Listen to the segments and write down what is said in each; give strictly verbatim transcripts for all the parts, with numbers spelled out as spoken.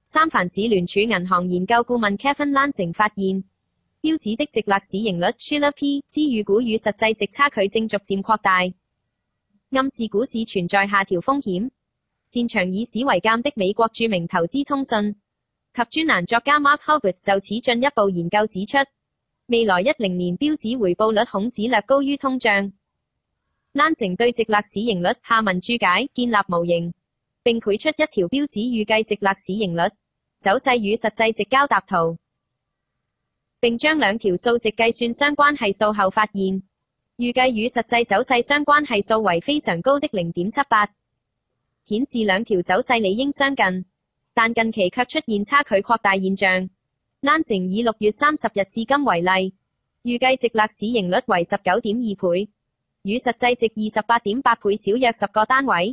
三藩市聯儲銀行研究顧問 Kevin Lansing 發現，標指的直勒市盈率 Shiller P 之預估與實際值差距正逐漸擴大，暗示股市存在下調風險。擅長以史為鑑的美國著名投資通訊及專欄作家 Mark Hubert 就此進一步研究指出，未來一零年標指回報率恐只略高於通脹。Lansing對直勒市盈率下文注解建立模型，並繪出一條標指預計直勒市盈率走勢與實際值交搭圖，並將兩條數值計算相關係數後發現，預計與實際走勢相關係數為非常高的 零點七八，顯示兩條走勢理應相近，但近期卻出現差距擴大現象。Lansing以六月三十日至今為例，預計直勒市盈率為 十九點二倍，與實際值 二十八點八倍少約十個單位，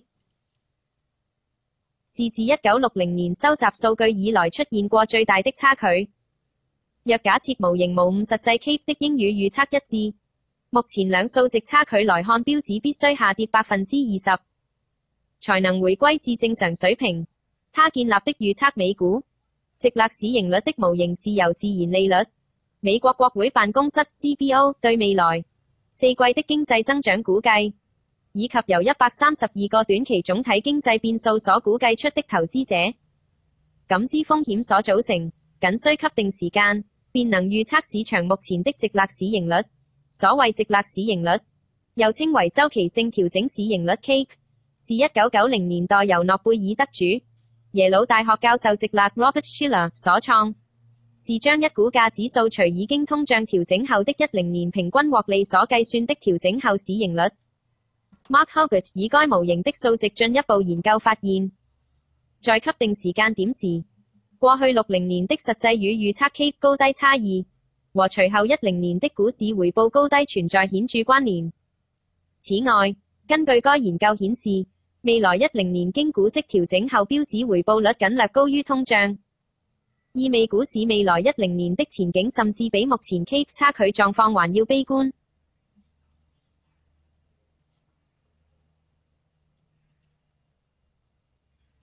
是自一九六零年收集數據以來出現過最大的差距。若假設模型無誤實際 Cape 的英語預測一致，目前兩數值差距來看，標指必須下跌百分之二十，才能回歸至正常水平。他建立的預測美股直勒市盈率的模型是由自然利率、美國國會辦公室 C B O 對未來四季的經濟增長估計，以及由一百三十二個短期總體經濟變數所估計出的投資者感知風險所組成，僅需給定時間，便能預測市場目前的直勒市盈率。所謂直勒市盈率，又稱為週期性調整市盈率 Cape， 是一九九零年代由諾貝爾得主耶魯大學教授直勒 Robert Shiller 所創，是將一股價指數除已經通脹調整後的一零年平均獲利所計算的調整後市盈率。Mark Hubert 以該模型的數值進一步研究發現，在給定時間點時，過去六零年的實際與預測 Cape 高低差異，和隨後一零年的股市回報高低存在顯著關聯。此外，根據該研究顯示，未來一零年經股息調整後標指回報率僅略高於通脹，意味股市未來一零年的前景甚至比目前 Cape 差距狀況還要悲觀。